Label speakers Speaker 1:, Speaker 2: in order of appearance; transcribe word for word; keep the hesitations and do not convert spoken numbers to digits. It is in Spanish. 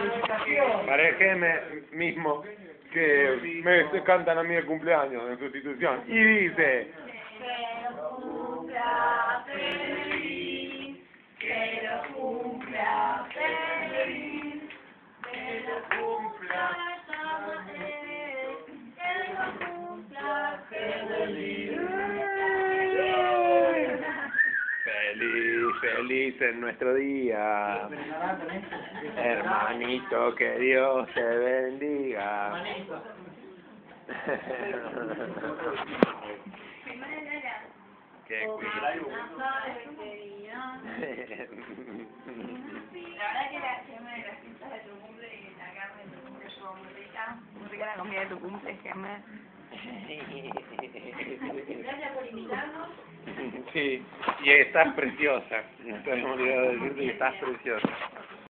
Speaker 1: Para el Geme mismo que me cantan a mí el cumpleaños en sustitución. Y dice...
Speaker 2: Que lo cumpla feliz, que lo cumpla feliz, que lo cumpla feliz, que lo cumpla feliz.
Speaker 1: Feliz, feliz en nuestro día. Hermanito, que Dios te bendiga. Qué
Speaker 2: La verdad que la Geme de las fiestas de tu cumple y la carne de tu cumple estuvo muy rica. Muy rica la comida de tu cumple, Geme. Gracias por invitarnos.
Speaker 1: Sí, y estás preciosa. No te hemos olvidado de decirte que estás preciosa.